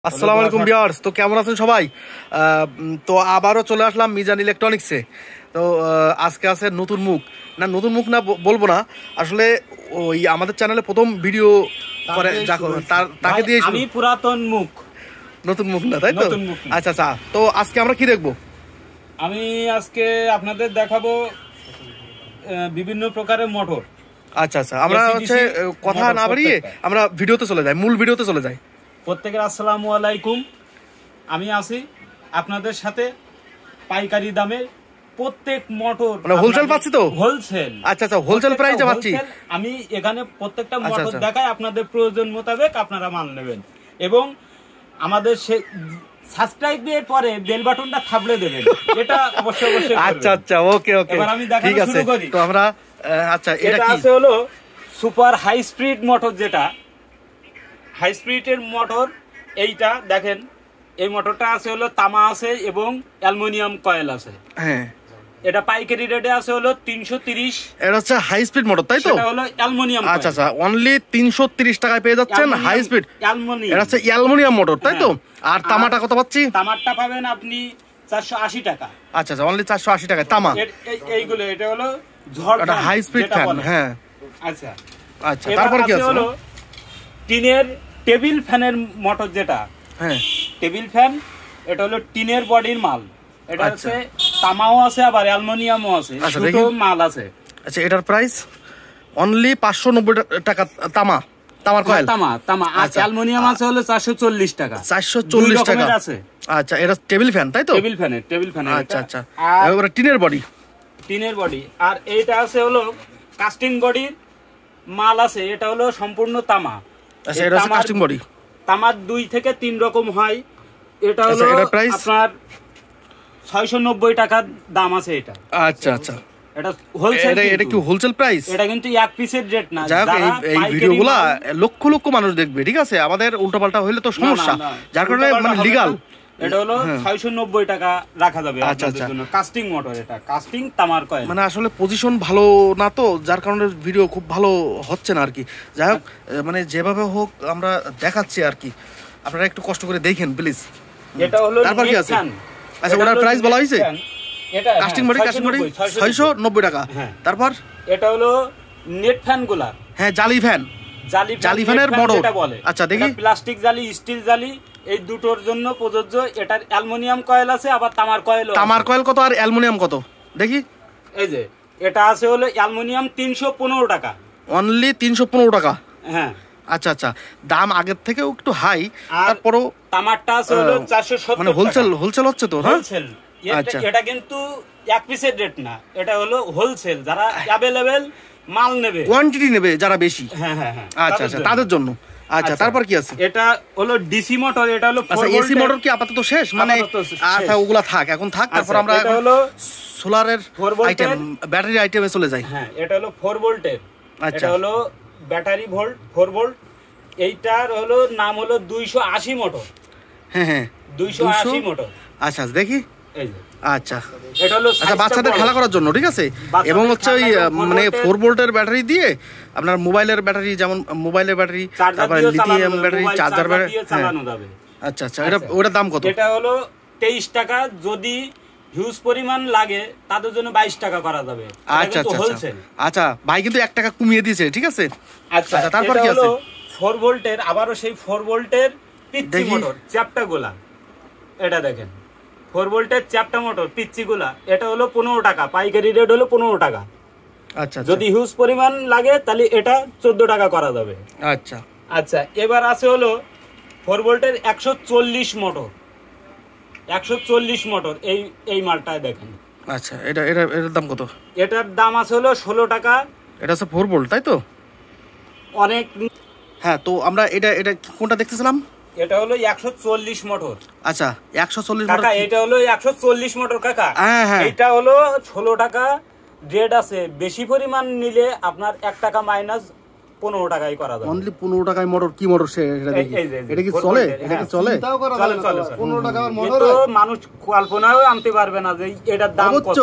আসসালামু আলাইকুম ভিউয়ার্স, তো কেমন আছেন সবাই? তো আবারও চলে আসলাম মিজান ইলেকট্রনিক্সে। তো আজকে আছে নতুন মুখ না বলবো না, আসলে ওই আমাদের চ্যানেলে প্রথম ভিডিও করে তাকে দিয়ে আমি পুরাতন মুখ, নতুন মুখ না, তাই তো? আচ্ছা আচ্ছা, তো আজকে আমরা কি দেখবো? আমি আজকে আপনাদের দেখাবো বিভিন্ন প্রকারের মোটর। আচ্ছা আচ্ছা, আমরা হচ্ছে কথা না বাড়িয়ে আমরা ভিডিওতে চলে যাই, মূল ভিডিওতে চলে যাই। প্রত্যেকের আসসালামু আলাইকুম। আমি আছি আপনাদের সাথে পাইকারি দামে প্রত্যেক মোটর, মানে হোলসেল পাচ্ছি তো? হোলসেল। আচ্ছা আচ্ছা, হোলসেল প্রাইসে পাচ্ছি। আমি এখানে প্রত্যেকটা মোটর দেখাই, আপনাদের প্রয়োজন মোতাবেক আপনারা মাল নেবেন এবং আমাদের সাবস্ক্রাইবের পরে বেল বাটনটা থাবড়ে দেবেন, এটা অবশ্যই অবশ্যই। আচ্ছা আচ্ছা, ওকে ওকে, এবার আমি দেখানো শুরু করি। তো আমরা আচ্ছা, এটা আছে হলো সুপার হাই স্পিড মোটর, যেটা হাই স্পিডের মোটর। এইটা দেখেন, এই মোটরটা আছে হলো তামা আছে এবং অ্যালুমিনিয়াম কয়েল আছে। হ্যাঁ, এটা পাইকারি রেটে আছে হলো 330। এটা হচ্ছে হাই স্পিড মোটর, তাই তো? এটা হলো অ্যালুমিনিয়াম। আচ্ছা আচ্ছা, অনলি 330 টাকায় পেয়ে যাচ্ছেন হাই স্পিড অ্যালুমিনিয়াম। এটা হচ্ছে অ্যালুমিনিয়াম মোটর, তাই তো? আর তামাটা কত পাচ্ছি? তামাটা পাবেন আপনি 480 টাকা। আচ্ছা আচ্ছা, অনলি 480 টাকায় তামা। এইগুলো এটা হলো ঝড়, এটা হাই স্পিড ফ্যান। হ্যাঁ আচ্ছা আচ্ছা, তারপর কি আছে? হলো টিনের টেবিল ফ্যানের মোটর, যেটা হ্যাঁ টেবিল ফ্যান। এটা হলো টিনের বডির মাল। এটা হচ্ছে তামাও আছে আবার অ্যালুমিনিয়ামও আছে, দুটো মাল আছে। আচ্ছা, এটার প্রাইস অনলি 590 টাকা। তামার কয়েল, তামা। আচ্ছা, অ্যালুমিনিয়াম আছে হলো 440 টাকা। 440 টাকা আছে। আচ্ছা, এটা টেবিল ফ্যান, তাই তো? Table fan. আচ্ছা আচ্ছা, এবারে টিনের বডি। আর এইটা আছে হলো কাস্টিং বডির মাল আছে। এটা হলো সম্পূর্ণ তামা। আচ্ছা, এটা হচ্ছে কাস্টিং বডি। তামার 2 থেকে 3 রকম হয়। এটা হলো আপনার 690 টাকার দাম আছে এটা। আচ্ছা আচ্ছা, এটা হোলসেল। এটা কি হোলসেল প্রাইস? এটা কিন্তু এক পিসের রেট না। এই ভিডিওগুলো লক্ষ লক্ষ মানুষ দেখবে, ঠিক আছে? আমাদের উল্টাপাল্টা হইলে তো সমস্যা, যার কারণে মানে লিগ্যাল। এটা হলো 690 টাকা রাখা যাবে আপনাদের জন্য। কাস্টিং মোটর, এটা কাস্টিং তামার কয়েল। মানে আসলে পজিশন ভালো না তো, যার কারণে ভিডিও খুব ভালো হচ্ছে না আর কি। যাই হোক, মানে যেভাবে হোক আমরা দেখাচ্ছি আর কি, আপনারা একটু কষ্ট করে দেখেন প্লিজ। এটা হলো তারপর কি আছে? আচ্ছা, ওটার প্রাইস বলা হয়েছে? এটা কাস্টিং বডি 690 টাকা। তারপর এটা হলো নেট ফ্যান গুলা। হ্যাঁ, জালি ফ্যানের বড়। আচ্ছা, দেখি। প্লাস্টিক জালি, স্টিল জালি, এই দুটোর জন্য প্রযোজ্য। এটার অ্যালুমিনিয়াম কয়েল আছে, আবার তামার কয়েল। তামার কয়েল কত আর অ্যালুমিনিয়াম কত দেখি? এই যে এটা আছে হলো অ্যালুমিনিয়াম 315 টাকা, অনলি 315 টাকা। হ্যাঁ আচ্ছা আচ্ছা, দাম আগের থেকেও একটু হাই। তারপরও তামারটা আছে হলো 470। মানে হোলসেল হচ্ছে তো? হোলসেল। এটা কিন্তু এক পিসের রেট না, এটা হলো হোলসেল। যারা অ্যাভেলেবেল মাল নেবে, কোয়ান্টিটি নেবে যারা বেশি। হ্যাঁ হ্যাঁ হ্যাঁ, আচ্ছা আচ্ছা, তাদের জন্য। আচ্ছা, তারপর কি আছে? এটা হলো ডিসি মোটর। এটা হলো এসি মোটর কি আপাতত শেষ? মানে আচ্ছা, ওগুলা থাক, এখন থাক। তারপর আমরা এটা হলো সোলারের আইটেম, ব্যাটারি আইটেমে চলে যাই। হ্যাঁ, এটা হলো 4 ভোল্টের। এটা হলো ব্যাটারি ভোল্ট, 4 ভোল্ট। এইটার হলো নাম হলো 280 মোটর। হ্যাঁ হ্যাঁ, 280 মোটর। আচ্ছা দেখি। এই যে আচ্ছা, এটা হলো আচ্ছা বাচ্চাদের খেলা করার জন্য, ঠিক আছে? এবং হচ্ছে ওই মানে 4 ভোল্টের ব্যাটারি দিয়ে আপনার মোবাইলের ব্যাটারি, যেমন মোবাইলের ব্যাটারি, তারপরে লিথিয়াম ব্যাটারি, চার্জার ব্যাটারি চালানো যাবে। আচ্ছা আচ্ছা, ওটার দাম কত? এটা হলো 23 টাকা। যদি হিউজ পরিমাণ লাগে তাদের জন্য 22 টাকা করা যাবে। আচ্ছা আচ্ছা আচ্ছা, ভাই কিন্তু 1 টাকা কমিয়ে দিয়েছে, ঠিক আছে? আচ্ছা, তারপর কি আছে? 4 ভোল্টের, আবারও সেই 4 ভোল্টের পিচ্চি মোটর, চ্যাপটা গোলা। এটা দেখেন, 4 ভোল্টের চ্যাপটা মোটর, পিচ্চি গোলা। এটা হলো 15 টাকা, পাইকারি রেট হলো 15 টাকা। আচ্ছা, যদি হিউজ পরিমাণ লাগে তাহলে এটা 14 টাকা করা যাবে। আচ্ছা আচ্ছা, এবার আছে হলো 4 ভোল্টের 140 মোটর। 140 মোটর, এই মালটায় দেখেন। আচ্ছা, এটার দাম কত? এটার দাম আছে হলো 16 টাকা। এটা হচ্ছে 4 ভোল্ট, তাই তো? অনেক। হ্যাঁ, তো আমরা এটা কোনটা দেখতেছিলাম? এটা হলো 140 মোটর। আচ্ছা, 140 মোটর। কাকা, এটা হলো 140 মোটর কাকা। হ্যাঁ হ্যাঁ, এটা হলো 16 টাকা রেট আছে। বেশি পরিমাণ নিলে আপনার 1 টাকা মাইনাস 15 টাকায় করা যাবে। অনলি 15 টাকায় মোটর। কি মোটর সেটা দেখি? এটা কি চলে? এটা কি চলে? চলে 15 টাকার মোটর। তো মানুষ কল্পনাও আনতে পারবে না যে এটার দাম কত।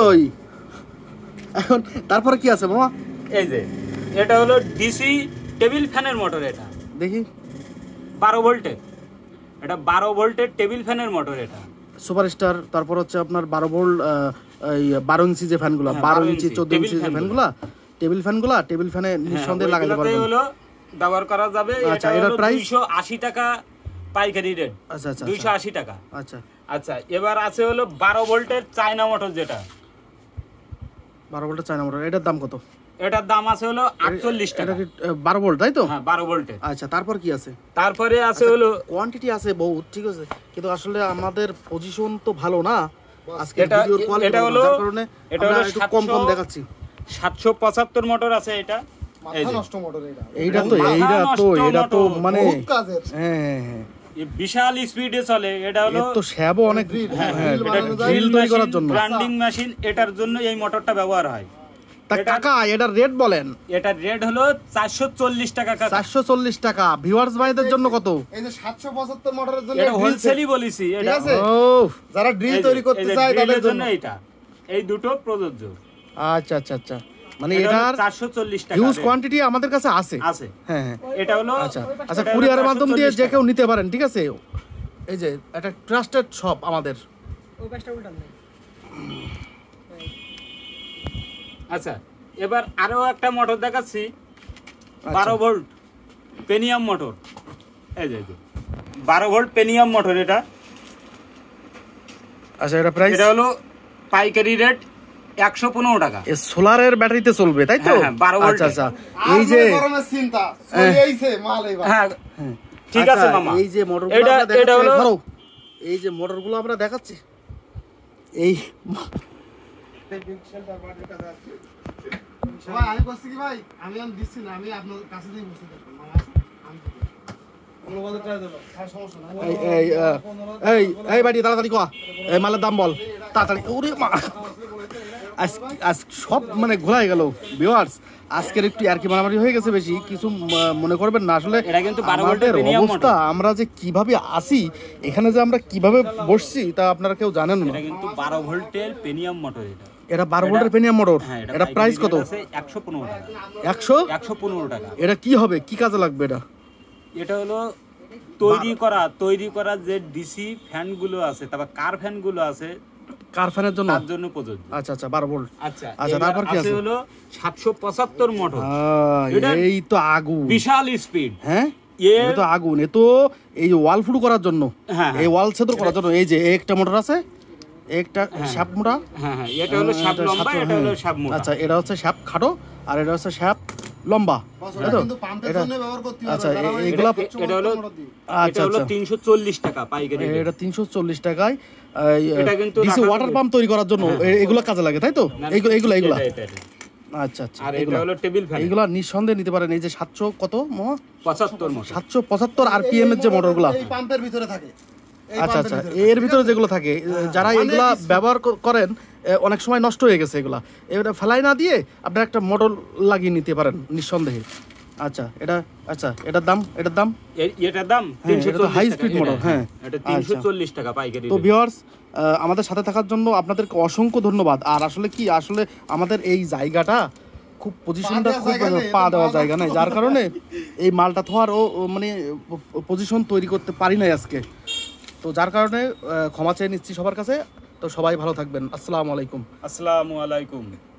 এখন তারপরে কি আছে মামা? এই যে এটা হলো ডিসি টেবিল ফ্যানের মোটর। এটা দেখি, 12 ভোল্টের। এটা 12 ভোল্টের টেবিল ফ্যানের মোটর। এটা সুপারস্টার, তারপর হচ্ছে আপনার 12 ভোল্ট, এই 12 ইঞ্চি যে ফ্যানগুলো, 12 ইঞ্চি 14 ইঞ্চি যে ফ্যানগুলো, টেবিল ফ্যানে নিঃসন্দেহে লাগাতে পারবেন। হলো ব্যবহার করা যাবে। আচ্ছা, এটার প্রাইস 280 টাকা পাইকারি রেট। আচ্ছা আচ্ছা 280 টাকা। আচ্ছা আচ্ছা, এবার আছে হলো 12 ভোল্টের চায়না মোটর, যেটা 12 ভোল্টের চায়না মোটর, এটার দাম কত? এটার দাম আছে হলো 48 টাকা। এটা কি 12 ভোল্ট তাই তো? হ্যাঁ 12 ভোল্টের। আচ্ছা, তারপর কি আছে? তারপরে আছে হলো কোয়ান্টিটি আছে বহুত, ঠিক আছে, কিন্তু আসলে আমাদের পজিশন তো ভালো না আজকে এটা ভিডিওর কোয়ালিটি, এটা হলো যার কারণে এটা আমরা হলো একটু কম কম দেখাচ্ছি। 775 মোটর আছে। এটা মাথা নষ্ট মোটর এটা। এইটা তো মানে বহুত কাজের। হ্যাঁ এই বিশাল স্পিডে চলে। এটা হলো তো শ্যাবও অনেক, হ্যাঁ এটা ড্রিল তৈরি করার জন্য, গ্রাইন্ডিং মেশিন, এটার জন্য এই মোটরটা ব্যবহার হয়। তা কাকা এটার রেট বলেন? এটার রেট হলো 440 টাকা। 440 টাকা। ভিউয়ার্স ভাইদের জন্য কত? এই যে 775 মোটরের জন্য এটা হোলসেলই বলেছি। এটা ও যারা ড্রিল তৈরি করতে চায় তাদের জন্য এটা, এই দুটো প্রযোজ্য। আচ্ছা আচ্ছা আচ্ছা, মানে এটার 440 টাকা হিউজ কোয়ান্টিটি আমাদের কাছে আছে। হ্যাঁ হ্যাঁ, এটা হলো আচ্ছা আচ্ছা, কুরিয়ারের মাধ্যম দিয়ে যে কেউ নিতে পারেন, ঠিক আছে। এই যে এটা ট্রাস্টেড শপ আমাদের। আচ্ছা, এবার আরো একটা মোটর দেখাচ্ছি, 12 ভোল্ট পেনিয়াম মোটর। এই যে 12 ভোল্ট পেনিয়াম মোটর এটা। আচ্ছা, এটা প্রাইস? এটা হলো পাইকারি রেট 115 টাকা। এ সোলারের ব্যাটারিতে চলবে তাই তো? হ্যাঁ 12 ভোল্ট। আচ্ছা আচ্ছা, এই যে গরমের চিন্তা চলে আইছে মাল এবার। হ্যাঁ ঠিক আছে মামা। এই যে মোটরগুলো আমরা দেখাচ্ছি, ধরো এই যে মোটরগুলো আমরা দেখাচ্ছি, এই ভাই আমি বলছি কি ভাই, আমি আর দিচ্ছি না, আমি আপনার কাছে দিয়ে বসে থাকবো মামা। আমি অনুবাদে ট্রাই দেব, আর সমস্যা নাই। এই বাড়ি তাড়াতাড়ি কোয়া, এই মালের দাম বল তাড়াতাড়ি। ওরে মা, আজ সব মানে ঘোলাই গেল ভিউয়ার্স। আজকের একটু আর কি মারামারি হয়ে গেছে বেশি, কিছু মনে করবেন না। আসলে এটা কিন্তু 12 আমাদের ভোল্টের পেনিয়াম অবস্থা, মোটর। আমরা যে কিভাবে আসি এখানে, যে আমরা কিভাবে বসছি তা আপনারা কেউ জানেন না। এটা কিন্তু 12 ভোল্টের পেনিয়াম মোটর। এটা 12 ভোল্টের পেনিয়াম মোটর। হ্যাঁ, এটা প্রাইস কত? 115 টাকা। 115 টাকা। এটা কি হবে, কি কাজে লাগবে এটা? এটা হলো তৈরি করা যে ডিসি ফ্যান গুলো আছে, তারপর কার ফ্যান গুলো আছে, কার ফ্যানের জন্য, তার জন্য প্রযোজ্য। আচ্ছা আচ্ছা, 12 ভোল্ট। আচ্ছা আচ্ছা, তারপর কি আছে? হলো 775 মোটর। এই তো আগুন, বিশাল স্পিড। হ্যাঁ এটা তো আগুন। এ তো এই ওয়াল ফুটো করার জন্য, এই ওয়াল ছেদ করার জন্য। এই যে একটা মোটর আছে, একটা শ্যাপ মোটা। হ্যাঁ হ্যাঁ, এটা হলো শ্যাপ লম্বা, এটা হলো শ্যাপ মোটা। আচ্ছা, এটা হচ্ছে শ্যাপ খাটো আর এটা হচ্ছে শ্যাপ লম্বা, তাই তো? কিন্তু পাম্পের জন্য ব্যবহার করতে হবে। আচ্ছা, এগুলা এটা হলো আচ্ছা আচ্ছা 340 টাকা পাইকারি। এটা 340 টাকায় এটা কিন্তু ডিসি ওয়াটার পাম্প তৈরি করার জন্য এগুলো কাজে লাগে, তাই তো? এগুলো আচ্ছা আচ্ছা, আর এটা হলো টেবিল ফ্যান। এগুলা নিঃসন্দেহে নিতে পারেন। এই যে 700 কত মামা? 75 মোটর। 775 আরপিএম এর যে মোটরগুলা, এই পাম্পের ভিতরে থাকে। আচ্ছা আচ্ছা, এর ভিতরে যেগুলো থাকে, যারা এগুলা ব্যবহার করেন অনেক সময় নষ্ট হয়ে গেছে, এগুলা এটা ফেলাই না দিয়ে আপনারা একটা মোটর লাগিয়ে নিতে পারেন নিঃসন্দেহে। আচ্ছা, এটার দাম এটার দাম 340 হাই স্পিড মোটর। হ্যাঁ, এটা 340 টাকা পাইকারি। তো ভিউয়ার্স, আমাদের সাথে থাকার জন্য আপনাদেরকে অসংখ্য ধন্যবাদ। আর আসলে কি, আসলে আমাদের এই জায়গাটা খুব পজিশনটা খুব পা দেওয়া জায়গা নাই, যার কারণে এই মালটা থোয়ার মানে পজিশন তৈরি করতে পারি নাই আজকে। তো যার কারণে ক্ষমা চেয়ে নিচ্ছি সবার কাছে। তো সবাই ভালো থাকবেন। আসসালামু আলাইকুম। আসসালামু আলাইকুম।